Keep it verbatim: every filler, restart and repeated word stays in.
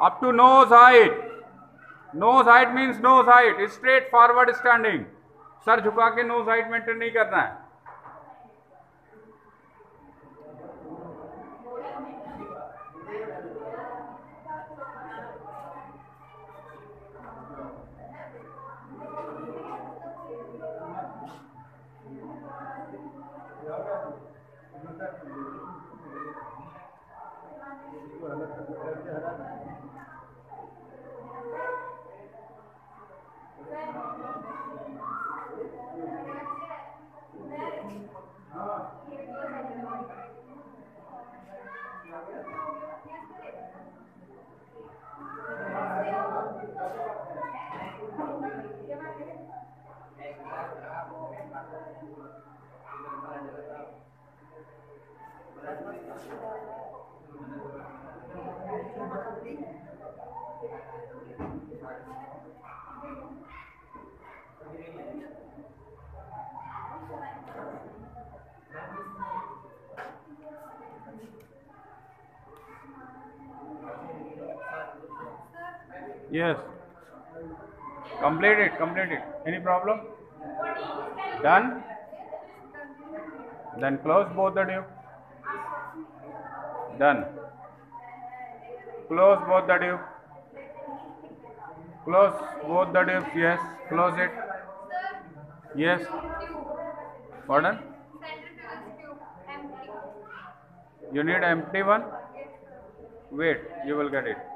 up to nose height. Nose height means nose height, straight forward standing. सर झुका के nose height maintain नहीं करना है. Yes. Complete it. Complete it. Any problem? Done? Then close both the tube. Done. Close both the tube. Close both the tubes. Yes. Close it. Yes. Pardon? You need empty one? Wait. You will get it.